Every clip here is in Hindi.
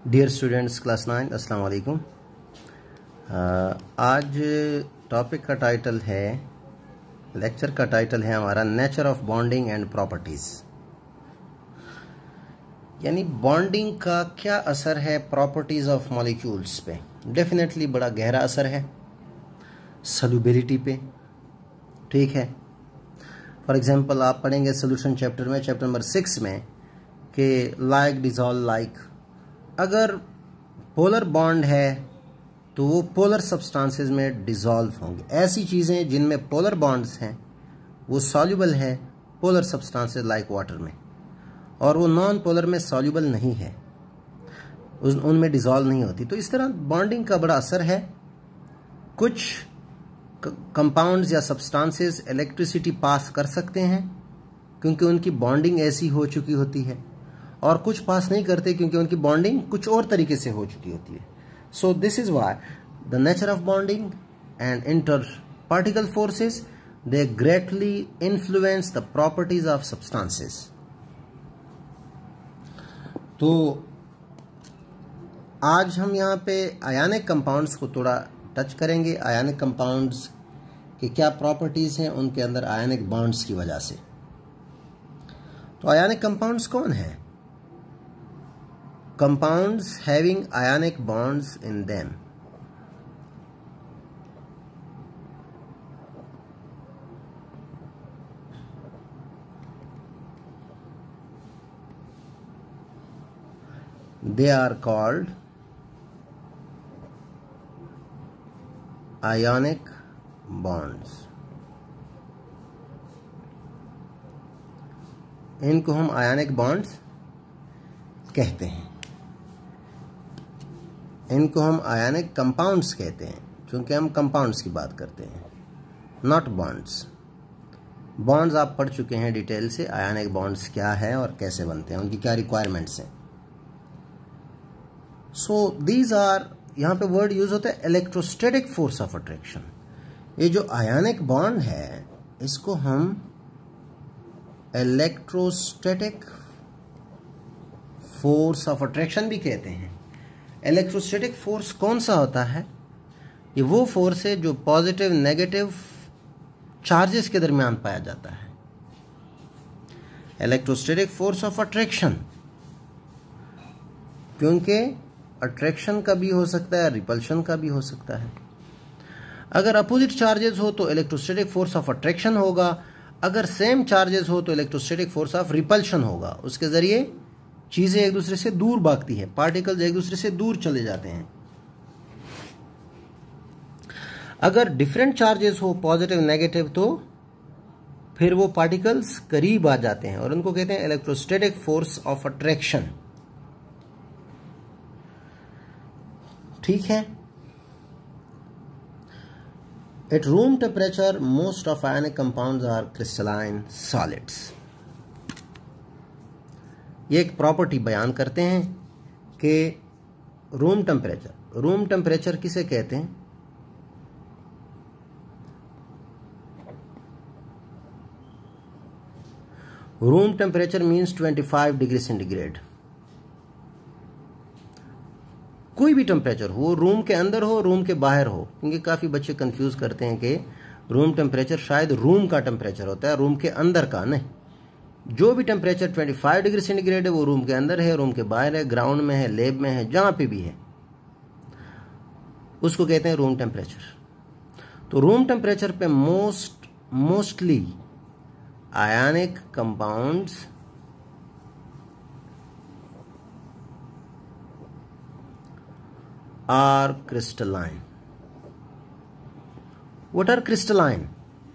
डियर स्टूडेंट्स क्लास 9 अस्सलाम वालेकुम। आज टॉपिक का टाइटल है, लेक्चर का टाइटल है हमारा nature of bonding and properties. यानी बॉन्डिंग का क्या असर है प्रॉपर्टीज़ ऑफ मॉलिक्यूल्स पे। डेफिनेटली बड़ा गहरा असर है सॉल्युबिलिटी पे। ठीक है, फॉर एग्जांपल आप पढ़ेंगे सोल्यूशन चैप्टर में, चैप्टर नंबर 6 में कि लाइक डिजॉल्व लाइक। अगर पोलर बॉन्ड है तो वो पोलर सब्सटेंसेस में डिसॉल्व होंगे। ऐसी चीज़ें जिनमें पोलर बॉन्ड्स हैं वो सॉल्युबल है पोलर सब्सटेंसेस लाइक वाटर में, और वो नॉन पोलर में सॉल्युबल नहीं है, उनमें डिसॉल्व नहीं होती। तो इस तरह बॉन्डिंग का बड़ा असर है। कुछ कंपाउंड्स या सब्सटेंसेस इलेक्ट्रिसिटी पास कर सकते हैं क्योंकि उनकी बॉन्डिंग ऐसी हो चुकी होती है, और कुछ पास नहीं करते क्योंकि उनकी बॉन्डिंग कुछ और तरीके से हो चुकी होती है। So this is why the nature of bonding and inter particle forces they greatly influence the properties of substances. तो आज हम यहाँ पे आयनिक कंपाउंड्स को थोड़ा टच करेंगे। आयनिक कंपाउंड्स की क्या प्रॉपर्टीज हैं उनके अंदर आयनिक बॉन्ड्स की वजह से। तो आयनिक कंपाउंड्स कौन है? Compounds having ionic bonds in them. They are called ionic bonds. इनको हम आयनिक बॉन्ड्स कहते हैं। इनको हम आयनिक कंपाउंड्स कहते हैं क्योंकि हम कंपाउंड्स की बात करते हैं, नॉट बॉन्ड्स। बॉन्ड्स आप पढ़ चुके हैं डिटेल से, आयनिक बॉन्ड्स क्या है और कैसे बनते हैं, उनकी क्या रिक्वायरमेंट्स हैं। सो दीज आर, यहाँ पे वर्ड यूज होता है इलेक्ट्रोस्टैटिक फोर्स ऑफ अट्रैक्शन। ये जो आयनिक बॉन्ड है इसको हम इलेक्ट्रोस्टैटिक फोर्स ऑफ अट्रैक्शन भी कहते हैं। इलेक्ट्रोस्टैटिक फोर्स कौन सा होता है? ये वो फोर्स है जो पॉजिटिव नेगेटिव चार्जेस के दरमियान पाया जाता है। इलेक्ट्रोस्टैटिक फोर्स ऑफ अट्रैक्शन, क्योंकि अट्रैक्शन का भी हो सकता है, रिपल्शन का भी हो सकता है। अगर अपोजिट चार्जेस हो तो इलेक्ट्रोस्टैटिक फोर्स ऑफ अट्रैक्शन होगा, अगर सेम चार्जेस हो तो इलेक्ट्रोस्टैटिक फोर्स ऑफ रिपल्शन होगा। उसके जरिए चीजें एक दूसरे से दूर भागती है, पार्टिकल्स एक दूसरे से दूर चले जाते हैं। अगर डिफरेंट चार्जेस हो, पॉजिटिव नेगेटिव, तो फिर वो पार्टिकल्स करीब आ जाते हैं और उनको कहते हैं इलेक्ट्रोस्टैटिक फोर्स ऑफ अट्रैक्शन। ठीक है। At room temperature most of ionic compounds are crystalline solids. ये एक प्रॉपर्टी बयान करते हैं कि रूम टेम्परेचर किसे कहते हैं? Room temperature means 25 degree centigrade. कोई भी टेम्परेचर हो, रूम के अंदर हो, रूम के बाहर हो, क्योंकि काफ़ी बच्चे कंफ्यूज करते हैं कि रूम टेम्परेचर शायद रूम का टेम्परेचर होता है, रूम के अंदर का नहीं। जो भी टेम्परेचर 25 डिग्री सेंटीग्रेड है वो रूम के अंदर है, रूम के बाहर है, ग्राउंड में है, लैब में है, जहाँ पे भी है उसको कहते हैं रूम टेम्परेचर। तो रूम टेम्परेचर पे mostly ionic compounds are crystalline. What are crystalline?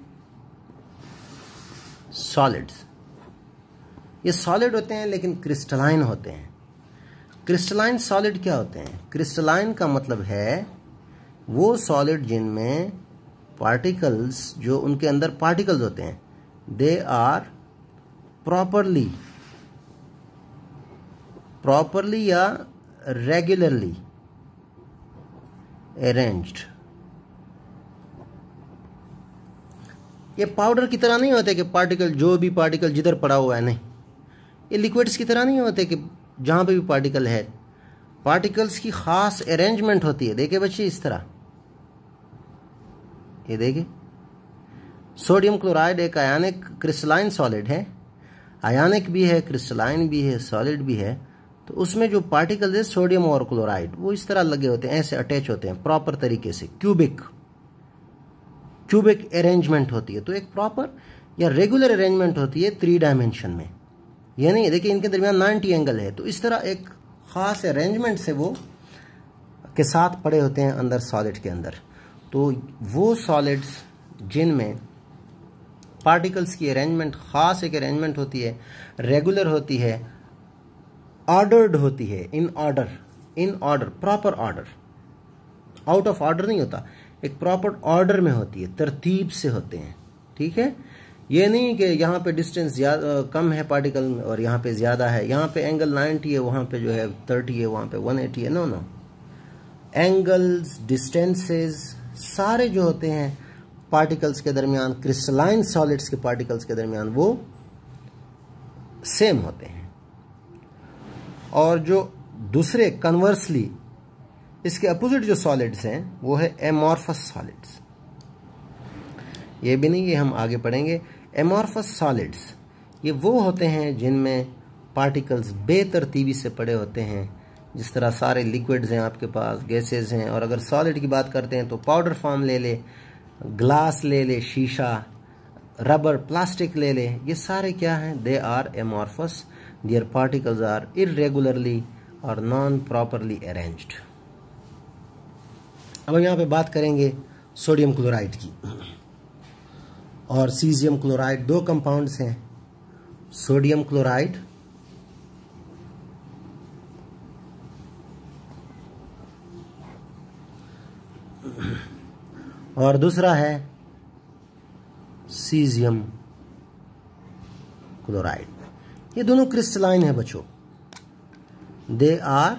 Solids. ये सॉलिड होते हैं लेकिन क्रिस्टलाइन होते हैं। क्रिस्टलाइन सॉलिड क्या होते हैं? क्रिस्टलाइन का मतलब है वो सॉलिड जिनमें पार्टिकल्स, जो उनके अंदर पार्टिकल्स होते हैं, दे आर प्रॉपरली या रेगुलरली अरेंज्ड। ये पाउडर की तरह नहीं होते कि पार्टिकल, जो भी पार्टिकल जिधर पड़ा हुआ है, नहीं। ये लिक्विड्स की तरह नहीं होते कि जहाँ पे भी पार्टिकल है पार्टिकल्स की खास अरेंजमेंट होती है। देखिए बच्चे इस तरह, ये देखिए सोडियम क्लोराइड एक आयनिक क्रिस्टलाइन सॉलिड है, आयनिक भी है, क्रिस्टलाइन भी है, सॉलिड भी है। तो उसमें जो पार्टिकल्स है सोडियम और क्लोराइड वो इस तरह लगे होते हैं, ऐसे अटैच होते हैं प्रॉपर तरीके से, क्यूबिक अरेंजमेंट होती है। तो एक प्रॉपर या रेगुलर अरेंजमेंट होती है 3 डायमेंशन में। ये नहीं देखिए इनके दरमियान 90 एंगल है, तो इस तरह एक खास अरेंजमेंट से वो के साथ पड़े होते हैं अंदर सॉलिड के अंदर। तो वो सॉलिड्स जिनमें पार्टिकल्स की अरेंजमेंट खास एक अरेंजमेंट होती है, रेगुलर होती है, ऑर्डर्ड होती है, in order proper order, out of order नहीं होता, एक प्रॉपर ऑर्डर में होती है, तरतीब से होते हैं। ठीक है, ये नहीं कि यहाँ पे डिस्टेंस कम है पार्टिकल में और यहाँ पे ज़्यादा है, यहाँ पे एंगल 90 है, वहाँ पे जो है 30 है, वहाँ पे 180 है। नो, एंगल्स, डिस्टेंसेस सारे जो होते हैं पार्टिकल्स के दरमियान, क्रिस्टलाइन सॉलिड्स के पार्टिकल्स के दरमियान, वो सेम होते हैं। और जो दूसरे कन्वर्सली इसके अपोजिट जो सॉलिड्स हैं वो है एमॉर्फस सॉलिड्स। ये भी नहीं, ये हम आगे पढ़ेंगे। एमॉर्फस सॉलिड्स ये वो होते हैं जिनमें पार्टिकल्स बेतरतीबी से पड़े होते हैं, जिस तरह सारे लिक्विड्स हैं आपके पास, गैसेस हैं। और अगर सॉलिड की बात करते हैं तो पाउडर फॉर्म ले ले, ग्लास ले ले, शीशा, रबर, प्लास्टिक ले ले, ये सारे क्या हैं? They are amorphous, their particles are irregularly और नॉन प्रॉपरली अरेंज्ड। अब हम यहाँ पे बात करेंगे सोडियम क्लोराइड की और सीजियम क्लोराइड। 2 कंपाउंड्स हैं, सोडियम क्लोराइड और दूसरा है सीजियम क्लोराइड। ये दोनों क्रिस्टलाइन है बच्चों, दे आर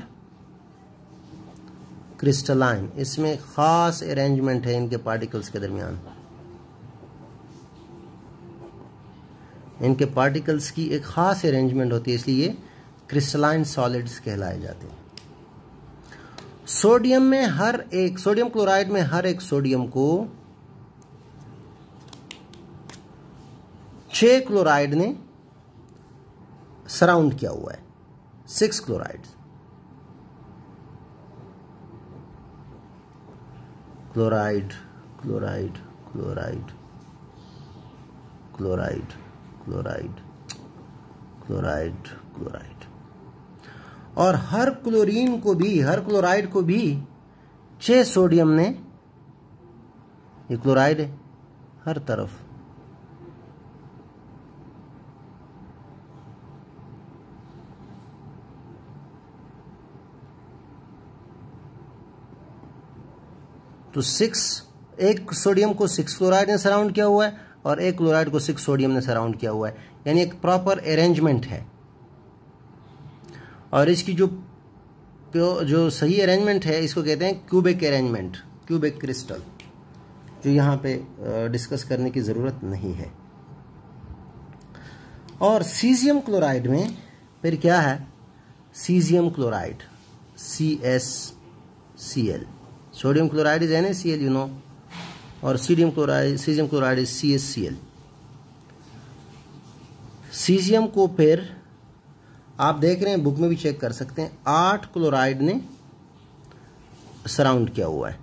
क्रिस्टलाइन। इसमें खास अरेंजमेंट है इनके पार्टिकल्स के दरमियान, इनके पार्टिकल्स की एक खास अरेंजमेंट होती है, इसलिए ये क्रिस्टलाइन सॉलिड्स कहलाए जाते हैं। सोडियम क्लोराइड में हर एक सोडियम को 6 क्लोराइड ने सराउंड किया हुआ है, 6 chloride. Chloride chloride chloride chloride chloride chloride chloride. और हर क्लोराइड को भी 6 सोडियम ने, ये क्लोराइड है हर तरफ, तो 6, एक सोडियम को 6 क्लोराइड ने सराउंड किया हुआ है और एक क्लोराइड को 6 सोडियम ने सराउंड किया हुआ है, यानी एक प्रॉपर अरेंजमेंट है। और इसकी जो सही अरेंजमेंट है इसको कहते हैं क्यूबिक अरेंजमेंट, क्यूबिक क्रिस्टल, जो यहाँ पे डिस्कस करने की ज़रूरत नहीं है। और सीजियम क्लोराइड में फिर क्या है? Caesium chloride CsCl, sodium chloride is NaCl, you know, और caesium chloride is CsCl। Caesium को फिर आप देख रहे हैं, बुक में भी चेक कर सकते हैं, 8 क्लोराइड ने सराउंड किया हुआ है,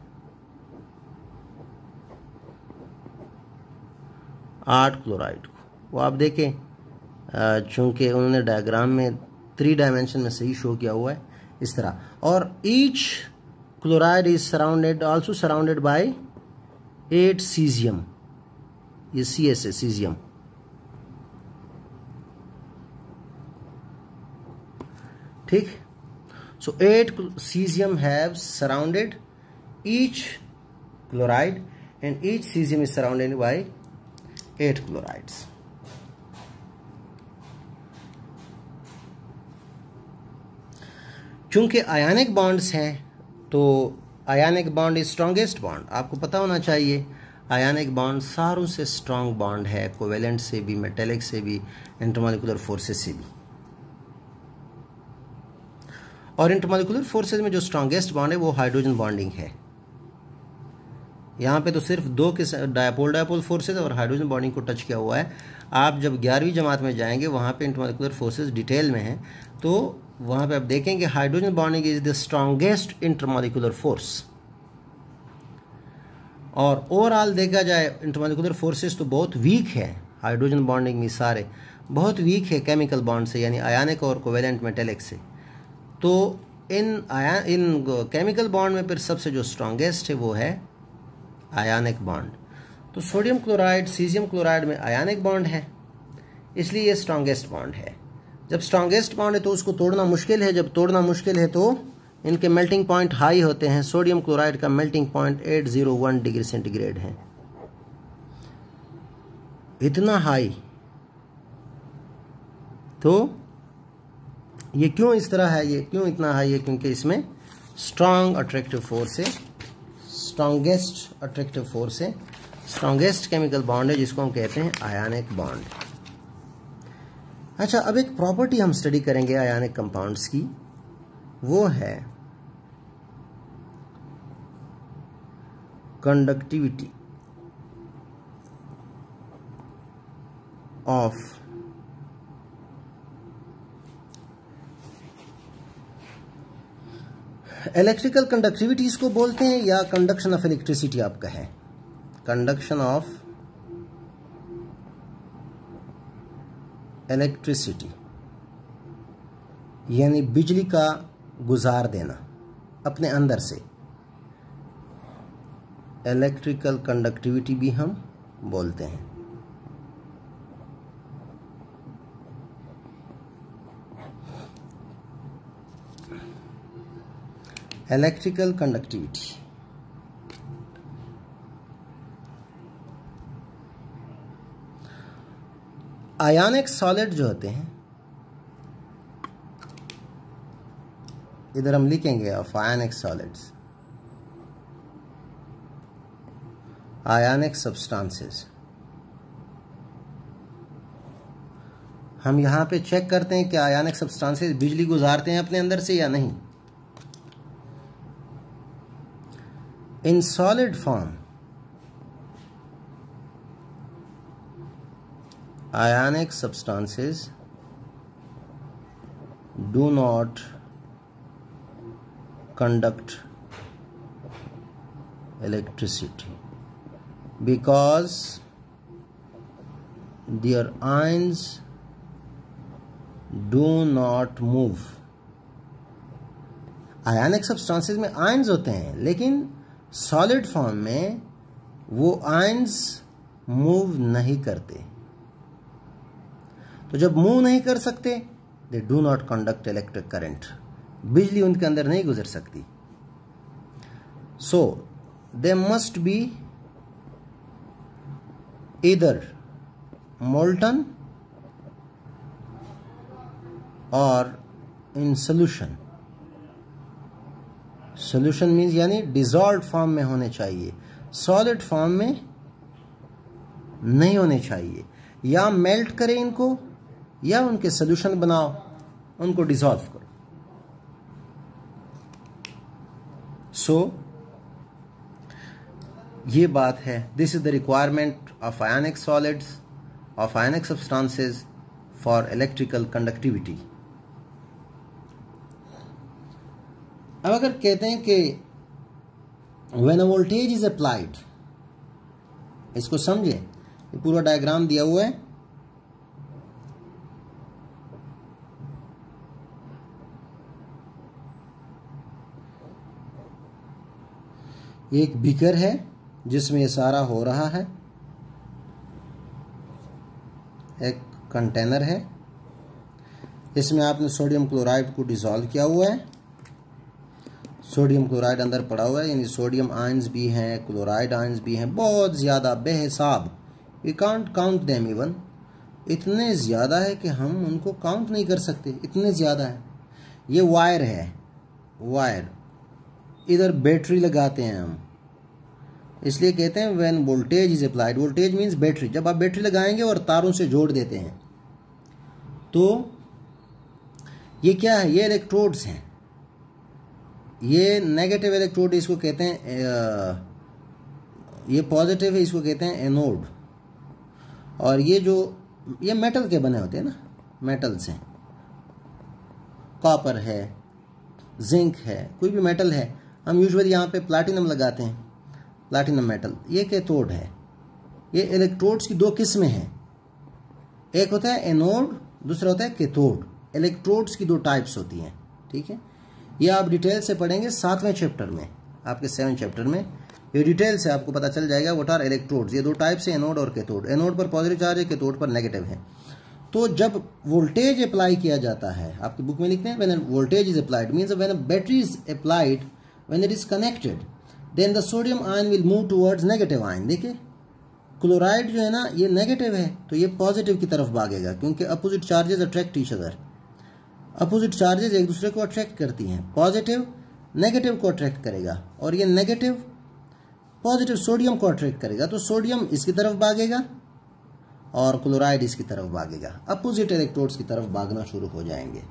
8 क्लोराइड को। वो आप देखें, चूंकि उन्होंने डायग्राम में 3 डायमेंशन में सही शो किया हुआ है इस तरह। और each chloride is also surrounded by 8 caesium, ये CS है, सीजियम। ठीक, so 8 cesium have surrounded each chloride and each cesium is surrounded by 8 chlorides. चूंकि आयनिक बॉन्ड्स हैं तो ionic bond is strongest bond, आपको पता होना चाहिए। आयनिक बॉन्ड सारों से स्ट्रॉन्ग बॉन्ड है, कोवेलेंट से भी, मेटेलिक से भी, इंटरमॉलिक्यूलर फोर्सेस से भी। और इंटरमॉलिक्यूलर फोर्सेज में जो स्ट्रॉन्गेस्ट बॉन्ड है वो हाइड्रोजन बॉन्डिंग है। यहाँ पे तो सिर्फ दो के डायपोल फोर्सेज और हाइड्रोजन बॉन्डिंग को टच किया हुआ है। आप जब 11वीं जमात में जाएंगे वहाँ पे इंटरमॉलिक्यूलर फोर्सेज डिटेल में हैं, तो वहाँ पे आप देखेंगे hydrogen bonding is the strongest intermolecular force. और ओवरऑल देखा जाए इंटरमॉलिक्यूलर फोर्सेस तो बहुत वीक है, हाइड्रोजन बॉन्डिंग में सारे बहुत वीक है केमिकल बॉन्ड से, यानी आयनिक और कोवेलेंट मेटेलिक से। तो इन केमिकल बॉन्ड में फिर सबसे जो स्ट्रॉन्गेस्ट है वो है आयनिक बॉन्ड। तो सोडियम क्लोराइड सीजियम क्लोराइड में आयनिक बॉन्ड है, इसलिए ये स्ट्रॉन्गेस्ट बॉन्ड है। जब स्ट्रॉन्गेस्ट बॉन्ड है तो उसको तोड़ना मुश्किल है, जब तोड़ना मुश्किल है तो इनके मेल्टिंग पॉइंट हाई होते हैं। सोडियम क्लोराइड का मेल्टिंग पॉइंट 801 डिग्री सेंटीग्रेड है, इतना हाई। तो ये क्यों इस तरह है, ये क्यों इतना हाई है? क्योंकि इसमें स्ट्रॉन्ग अट्रैक्टिव फोर्स है, स्ट्रॉन्गेस्ट अट्रैक्टिव फोर्स है, स्ट्रॉन्गेस्ट केमिकल बॉन्ड है जिसको हम कहते हैं आयनिक बॉन्ड। अच्छा, अब एक प्रॉपर्टी हम स्टडी करेंगे आयनिक कंपाउंड्स की, वो है कंडक्टिविटी ऑफ इलेक्ट्रिकल कंडक्टिविटी इसको बोलते हैं, या कंडक्शन ऑफ इलेक्ट्रिसिटी आप कहें, कंडक्शन ऑफ इलेक्ट्रिसिटी यानी बिजली का गुजार देना अपने अंदर से, इलेक्ट्रिकल कंडक्टिविटी भी हम बोलते हैं। इलेक्ट्रिकल कंडक्टिविटी आयनिक सॉलिड जो होते हैं, इधर हम लिखेंगे of ionic solids, ionic substances. हम यहां पे चेक करते हैं कि आयनिक सब्सटेंसेस बिजली गुजारते हैं अपने अंदर से या नहीं। In solid form ionic substances do not conduct electricity because their ions do not move। Ionic substances में आयंस होते हैं, लेकिन सॉलिड फॉर्म में वो आयंस मूव नहीं करते। तो जब मूव नहीं कर सकते, they do not conduct electric current, बिजली उनके अंदर नहीं गुजर सकती। So they must be either molten और इन सोल्यूशन। सोल्यूशन मीन्स यानी डिसॉल्व्ड फॉर्म में होने चाहिए, सॉलिड फॉर्म में नहीं होने चाहिए। या मेल्ट करें इनको, या उनके सोल्यूशन बनाओ, उनको डिसॉल्व करो। सो ये बात है, this is the requirement of ionic solids, of ionic substances for electrical conductivity. अब अगर कहते हैं कि when a voltage is applied, इसको समझे, ये पूरा डायग्राम दिया हुआ है। ये एक बीकर है जिसमें ये सारा हो रहा है, एक कंटेनर है, इसमें आपने सोडियम क्लोराइड को डिसॉल्व किया हुआ है। सोडियम क्लोराइड अंदर पड़ा हुआ है, यानी सोडियम आयंस भी हैं, क्लोराइड आयंस भी हैं, बहुत ज़्यादा बेहिसाब, we can't count them even. इतने ज़्यादा है कि हम उनको काउंट नहीं कर सकते, इतने ज़्यादा है। ये वायर है, वायर, इधर बैटरी लगाते हैं हम, इसलिए कहते हैं when voltage is applied. Voltage means battery, जब आप बैटरी लगाएंगे और तारों से जोड़ देते हैं, तो ये क्या है, ये इलेक्ट्रोड्स हैं। ये नेगेटिव इलेक्ट्रोड इसको कहते हैं, ये पॉजिटिव है इसको कहते हैं एनोड। और ये मेटल के बने होते हैं ना, मेटल से, कॉपर है, जिंक है, कोई भी मेटल है, हम यूजुअली यहाँ पे प्लैटिनम लगाते हैं, प्लैटिनम मेटल, ये कैथोड है। ये इलेक्ट्रोड्स की दो किस्में हैं, एक होता है एनोड, दूसरा होता है कैथोड। इलेक्ट्रोड्स की दो टाइप्स होती हैं, ठीक है। ये आप डिटेल से पढ़ेंगे 7वें चैप्टर में, आपके 7 चैप्टर में ये डिटेल से आपको पता चल जाएगा व्हाट आर इलेक्ट्रोड्स। ये दो टाइप्स है, एनोड और कैथोड। एनोड पर पॉजिटिव चार्ज है, कैथोड पर नेगेटिव है। तो जब वोल्टेज अप्लाई किया जाता है, आपकी बुक में लिखते हैं when voltage is applied means when a battery is applied, when it is connected, then the sodium ion will move towards negative ion. देखिए क्लोराइड जो है ना, ये नेगेटिव है तो ये पॉजिटिव की तरफ भागेगा, क्योंकि opposite charges attract each other. Opposite charges एक दूसरे को अट्रैक्ट करती हैं। पॉजिटिव नेगेटिव को अट्रैक्ट करेगा और ये नेगेटिव पॉजिटिव सोडियम को अट्रैक्ट करेगा, तो सोडियम इसकी तरफ भागेगा और क्लोराइड इसकी तरफ भागेगा। अपोजिट इलेक्ट्रोड्स की तरफ भागना शुरू हो जाएंगे।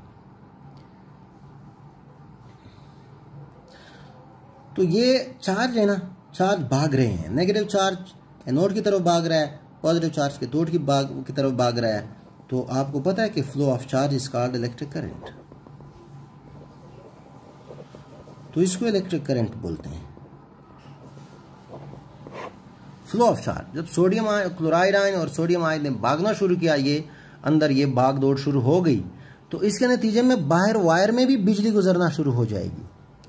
तो ये चार्ज है ना, चार्ज भाग रहे हैं। नेगेटिव चार्ज एनोड की तरफ भाग रहा है, पॉजिटिव चार्ज कैथोड की तरफ भाग रहा है। तो आपको पता है कि flow of charge is called electric current. तो इसको इलेक्ट्रिक करंट बोलते हैं, फ्लो ऑफ चार्ज। जब सोडियम क्लोराइड आयन और सोडियम आयन ने भागना शुरू किया, ये अंदर ये भाग दौड़ शुरू हो गई, तो इसके नतीजे में बाहर वायर में भी बिजली गुजरना शुरू हो जाएगी।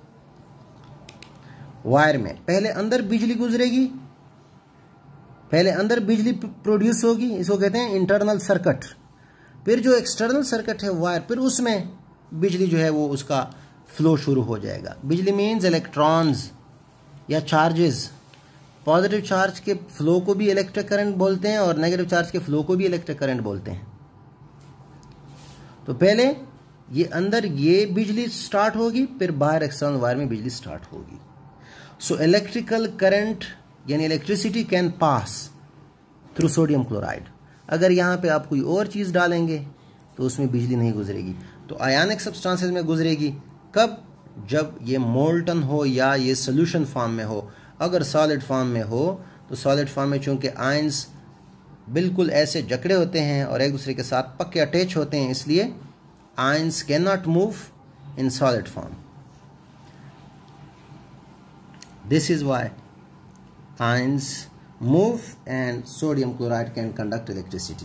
वायर में पहले अंदर बिजली गुजरेगी, पहले अंदर बिजली प्रोड्यूस होगी, इसको कहते हैं इंटरनल सर्किट। फिर जो एक्सटर्नल सर्किट है वायर, फिर उसमें बिजली जो है वो उसका फ्लो शुरू हो जाएगा। बिजली मीन्स इलेक्ट्रॉन्स या चार्जेस। पॉजिटिव चार्ज के फ्लो को भी इलेक्ट्रिक करंट बोलते हैं और नेगेटिव चार्ज के फ्लो को भी इलेक्ट्रिक करंट बोलते हैं। तो पहले ये अंदर ये बिजली स्टार्ट होगी, फिर बाहर एक्सटर्नल वायर में बिजली स्टार्ट होगी। सो इलेक्ट्रिकल करंट यानी electricity can pass through sodium chloride. अगर यहाँ पे आप कोई और चीज़ डालेंगे तो उसमें बिजली नहीं गुजरेगी, तो आयनिक सब्सटेंसेस में गुजरेगी। कब? जब ये मोल्टन हो या ये सोल्यूशन फॉर्म में हो। अगर सॉलिड फॉर्म में हो तो सॉलिड फॉर्म में चूंकि आयंस बिल्कुल ऐसे जकड़े होते हैं और एक दूसरे के साथ पक्के अटैच होते हैं, इसलिए ions can not move in solid form. This is why ions move and sodium chloride can conduct electricity.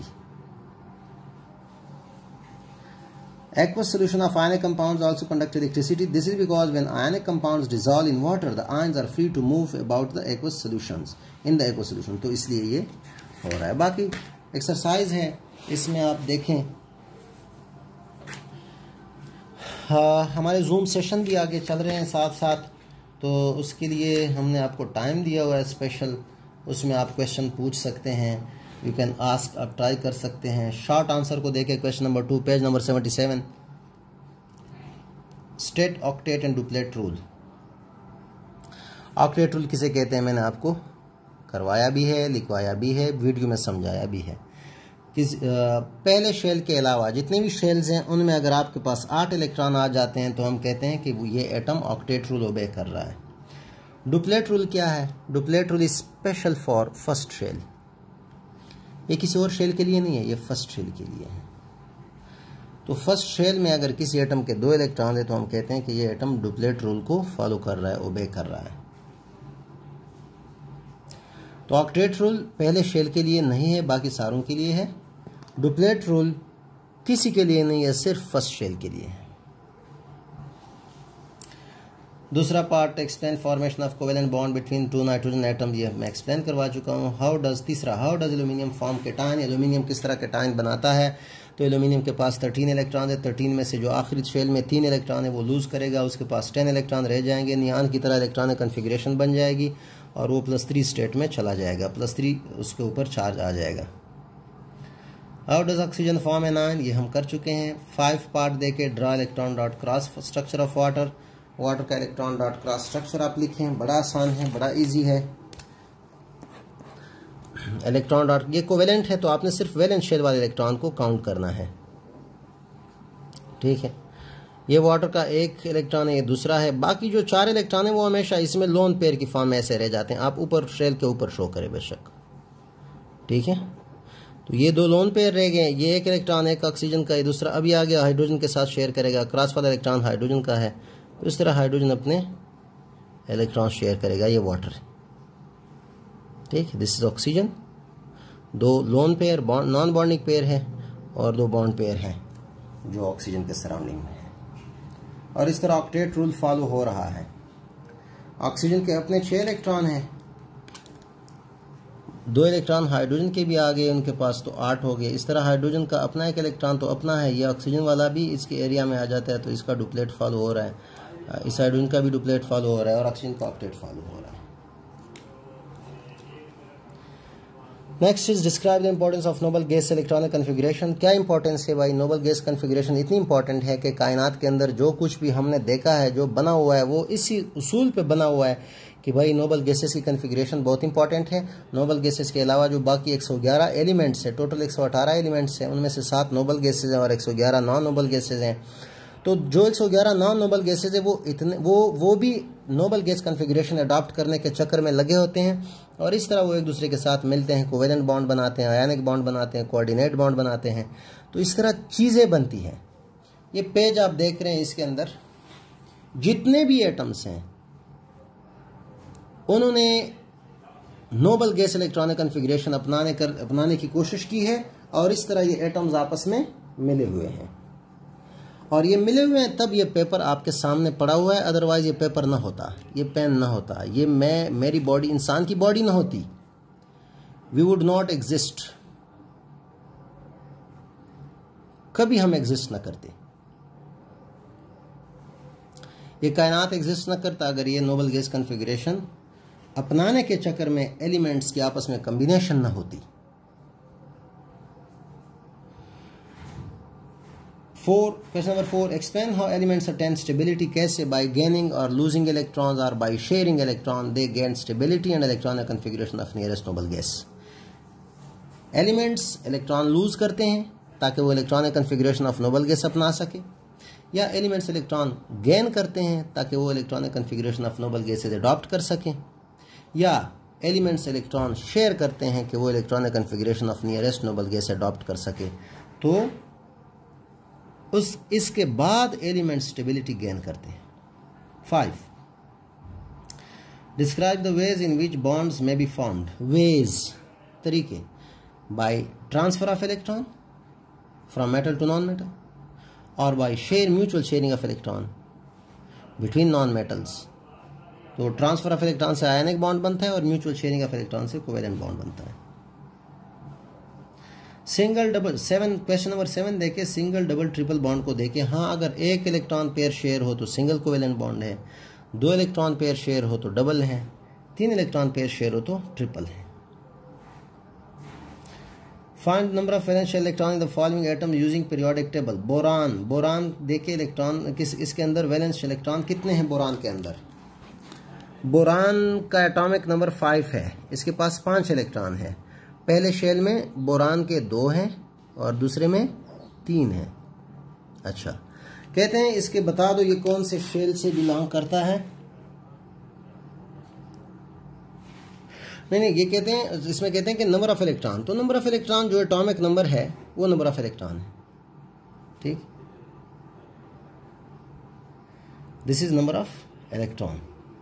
Aqueous solution of ionic compounds also conduct electricity. This is because when ionic compounds dissolve in water, the ions are free to move about the aqueous solutions in the aqueous solution. तो इसलिए ये हो रहा है। बाकी एक्सरसाइज है, इसमें आप देखें हमारे जूम सेशन भी आगे चल रहे हैं साथ साथ, तो उसके लिए हमने आपको टाइम दिया हुआ है स्पेशल। उसमें आप क्वेश्चन पूछ सकते हैं, यू कैन आस्क, आप ट्राई कर सकते हैं। शॉर्ट आंसर को देखें, question number 2 page number 77, state octet and duplet rule. Octet rule किसे कहते हैं मैंने आपको करवाया भी है, लिखवाया भी है, वीडियो में समझाया भी है। पहले शेल के अलावा जितने भी शेल्स हैं उनमें अगर आपके पास 8 इलेक्ट्रॉन आ जाते हैं तो हम कहते हैं कि ये एटम ऑक्टेट रूल ओबे कर रहा है। डुप्लेट रूल क्या है? Duplet rule is special for first shell. ये किसी और शेल के लिए नहीं है, ये फर्स्ट शेल के लिए है। तो फर्स्ट शेल में अगर किसी एटम के 2 इलेक्ट्रॉन है तो हम कहते हैं कि ये एटम डुप्लेट रूल को फॉलो कर रहा है, ओबे कर रहा है। तो ऑक्टेट रूल पहले शेल के लिए नहीं है, बाकी सारों के लिए है। डुप्लेट रूल किसी के लिए नहीं है, सिर्फ फर्स्ट शेल के लिए है। दूसरा part explain formation of covalent bond between 2 nitrogen atom, ये मैं एक्सप्लेन करवा चुका हूँ। तीसरा how does aluminium form cation, aluminium किस तरह केटायन बनाता है। तो एल्यूमिनियम के पास 13 इलेक्ट्रॉन है, 13 में से जो आखिरी शेल में 3 इलेक्ट्रॉन है वो लूज करेगा, उसके पास 10 इलेक्ट्रॉन रह जाएंगे। नियान की तरह इलेक्ट्रॉनिक कन्फिग्रेशन बन जाएगी और वो +3 स्टेट में चला जाएगा, +3 उसके ऊपर चार्ज आ जाएगा। How does oxygen form anion, ये हम कर चुके हैं। 5 पार्ट देके draw electron dot cross structure of water. Water का इलेक्ट्रॉन डॉट क्रॉस स्ट्रक्चर आप लिखें, बड़ा आसान है, बड़ा इजी है। इलेक्ट्रॉन डॉट, ये कोवेलेंट है तो आपने सिर्फ वैलेंट शेल वाले इलेक्ट्रॉन को काउंट करना है, ठीक है। ये वाटर का एक इलेक्ट्रॉन है, ये दूसरा है। बाकी जो 4 इलेक्ट्रॉन है वो हमेशा इसमें लोन पेयर की फॉर्म में ऐसे रह जाते हैं। आप ऊपर शेल के ऊपर शो करें बेशक, ठीक है। तो ये 2 लोन पेयर रह गए, ये एक इलेक्ट्रॉन एक ऑक्सीजन का, ये दूसरा अभी आ गया हाइड्रोजन के साथ शेयर करेगा। क्रॉस वाला इलेक्ट्रॉन हाइड्रोजन का है, तो इस तरह हाइड्रोजन अपने इलेक्ट्रॉन शेयर करेगा। ये वाटर है, ठीक। This is oxygen. 2 lone pair non bonding pair है और 2 बॉन्ड पेयर है जो ऑक्सीजन के सराउंडिंग में है। और इस तरह ऑक्टेट रूल फॉलो हो रहा है। ऑक्सीजन के अपने 6 इलेक्ट्रॉन हैं, 2 इलेक्ट्रॉन हाइड्रोजन के भी आ गए उनके पास, तो 8 हो गए। इस तरह हाइड्रोजन का अपना एक इलेक्ट्रॉन तो अपना है, ये ऑक्सीजन वाला भी इसके एरिया में आ जाता है, तो इसका डुप्लेट फॉलो हो रहा है। इस हाइड्रोजन का भी डुप्लेट फॉलो हो रहा है और ऑक्सीजन का ऑक्टेट फॉलो हो रहा है। Next is describe the importance of noble gas electronic configuration. क्या इंपॉर्टेंस है भाई? नोबल गैस कन्फिगरेशन इतनी इंपॉर्टेंट है कि कायनात के अंदर जो कुछ भी हमने देखा है, जो बना हुआ है, वो इसी उसूल पे बना हुआ है कि भाई नोबल गैसेस की कन्फिगरेशन बहुत इंपॉर्टेंट है। नोबल गैसेस के अलावा जो बाकी 111 एलिमेंट्स है, टोटल 118 एलिमेंट्स हैं, उनमें से 7 नोबल गैसेज हैं और 111 नॉन नोबल गैसेज हैं। तो जो 111 नॉन नोबल गैसेज है वो भी नोबल गैस कन्फिगरेशन अडॉप्ट करने के चक्कर में लगे होते हैं, और इस तरह वो एक दूसरे के साथ मिलते हैं, कोवेलेंट बॉन्ड बनाते हैं, आयनिक बॉन्ड बनाते हैं, कोऑर्डिनेट बॉन्ड बनाते हैं। तो इस तरह चीज़ें बनती हैं। ये पेज आप देख रहे हैं, इसके अंदर जितने भी एटम्स हैं उन्होंने नोबल गैस इलेक्ट्रॉनिक कन्फिगरेशन अपनाने की कोशिश की है, और इस तरह ये एटम्स आपस में मिले हुए हैं। और ये मिले हुए हैं तब ये पेपर आपके सामने पड़ा हुआ है, अदरवाइज ये पेपर ना होता, ये पेन ना होता, ये मेरी बॉडी, इंसान की बॉडी ना होती, वी वुड नॉट एग्जिस्ट, कभी हम एग्जिस्ट ना करते, ये कायनात एग्जिस्ट ना करता अगर ये नोबल गैस कन्फिगरेशन अपनाने के चक्कर में एलिमेंट्स की आपस में कॉम्बिनेशन ना होती। 4 question number 4, explain how elements attain stability. कैसे? बाय गेनिंग और लूजिंग इलेक्ट्रॉन्स और by sharing electron they gain stability and electronic configuration of nearest noble gas. Elements electron lose करते हैं ताकि वो electronic configuration of noble gas अपना सके, या एलिमेंट्स इलेक्ट्रॉन गेन करते हैं ताकि वो electronic configuration of noble gases adopt कर सकें, या एलिमेंट्स इलेक्ट्रॉन शेयर करते हैं कि वो electronic configuration of nearest noble gas adopt कर सके। तो इसके बाद एलिमेंट स्टेबिलिटी गेन करते हैं। 5, describe the ways in which bonds में बी फॉर्म्ड। वेज, तरीके, by transfer of electron from metal to non metal, और by mutual sharing of electron between non metals. तो ट्रांसफर ऑफ इलेक्ट्रॉन से आयनिक बॉन्ड बनता है और म्यूचुअल शेयरिंग ऑफ इलेक्ट्रॉन से कोवेलेंट बॉन्ड बनता है। सिंगल डबल 7, क्वेश्चन नंबर 7 देखे, सिंगल डबल ट्रिपल बॉन्ड को देखे। हाँ, अगर एक इलेक्ट्रॉन पेयर शेयर हो तो सिंगल कोवेलेंट बॉन्ड है, 2 इलेक्ट्रॉन पेयर शेयर हो तो डबल है, 3 इलेक्ट्रॉन पेयर शेयर हो तो ट्रिपल है। Find number of valence electron in the following atom using periodic table. Boron देखे इलेक्ट्रॉन इसके अंदर वैलेंस इलेक्ट्रॉन कितने हैं बोरान के अंदर? बोरान का एटॉमिक नंबर 5 है, इसके पास 5 इलेक्ट्रॉन है। पहले शेल में बोरान के 2 हैं और दूसरे में 3 हैं। अच्छा, कहते हैं इसके बता दो ये कौन से शेल से बिलोंग करता है। नहीं, ये कहते हैं, इसमें कहते हैं कि नंबर ऑफ इलेक्ट्रॉन, तो नंबर ऑफ इलेक्ट्रॉन जो एटॉमिक नंबर है वो नंबर ऑफ इलेक्ट्रॉन है, ठीक। This is number of electron,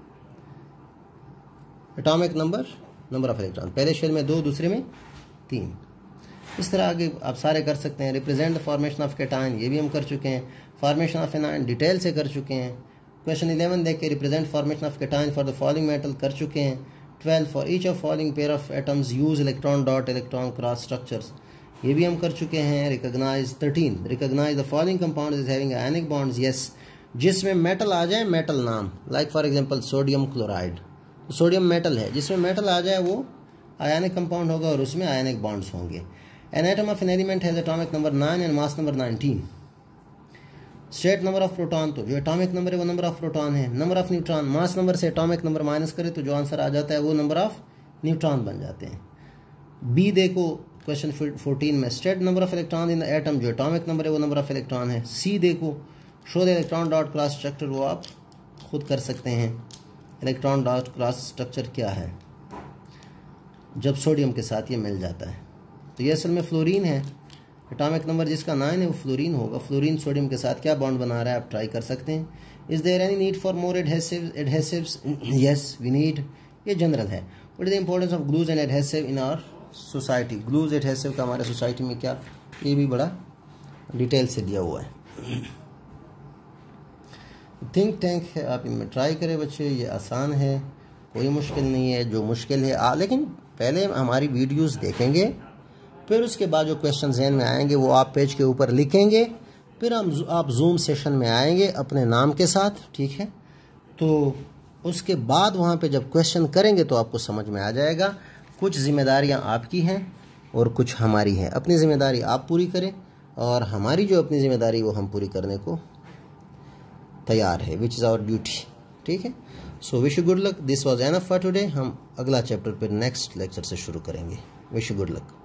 atomic number of electron, पहले शेल में 2, दूसरे में 3। इस तरह आगे आप सारे कर सकते हैं। Represent the formation of cation, ये भी हम कर चुके हैं। फॉर्मेशन ऑफ एनायन डिटेल से कर चुके हैं। क्वेश्चन 11 देख के represent formation of cation for the following metal कर चुके हैं। 12, for each of following pair of atoms use electron dot electron cross structures, ये भी हम कर चुके हैं। Recognize 13, recognize the following compound is having ionic bonds. Yes, जिसमें मेटल आ जाए, मेटल नाम, like for example sodium chloride, sodium metal है, जिसमें मेटल आ जाए वो आयनिक कंपाउंड होगा और उसमें आयनिक बॉन्ड्स होंगे। An atom of an element has atomic number 9 and mass number 19। State number of proton, तो जो एटॉमिक नंबर है वो नंबर ऑफ प्रोटॉन है। Number of neutron, mass number से एटॉमिक नंबर माइनस करे तो जो आंसर आ जाता है वो नंबर ऑफ न्यूट्रॉन बन जाते हैं। बी देखो क्वेश्चन 14 में, state number of electron in the atom, जो एटॉमिक नंबर है वो नंबर ऑफ इलेक्ट्रॉन है। सी देखो show the electron dot cross structure, वो आप खुद कर सकते हैं। इलेक्ट्रॉन डॉट क्लास स्ट्रक्चर क्या है जब सोडियम के साथ ये मिल जाता है, तो ये असल में फ्लोरीन है। एटॉमिक नंबर जिसका 9 है वो फ्लोरीन होगा। फ्लोरीन सोडियम के साथ क्या बॉन्ड बना रहा है आप ट्राई कर सकते हैं। Is there any need for more adhesives? Yes we need, ये जनरल है। What is the importance of glues and adhesive in our society? Glues adhesive का हमारे सोसाइटी में क्या, ये भी बड़ा डिटेल से दिया हुआ है। थिंक टैंक है, आप इनमें ट्राई करें बच्चे, ये आसान है, कोई मुश्किल नहीं है। जो मुश्किल है लेकिन पहले हमारी वीडियोस देखेंगे, फिर उसके बाद जो क्वेश्चन जहन में आएंगे वो आप पेज के ऊपर लिखेंगे, फिर आप जूम सेशन में आएंगे अपने नाम के साथ, ठीक है। तो उसके बाद वहाँ पे जब क्वेश्चन करेंगे तो आपको समझ में आ जाएगा। कुछ जिम्मेदारियाँ आपकी हैं और कुछ हमारी हैं। अपनी जिम्मेदारी आप पूरी करें और हमारी जो अपनी जिम्मेदारी वो हम पूरी करने को तैयार है, विच इज़ आवर ड्यूटी, ठीक है। So wish you good luck, this was enough for today. हम अगला चैप्टर फिर नेक्स्ट लेक्चर से शुरू करेंगे। Wish you good luck.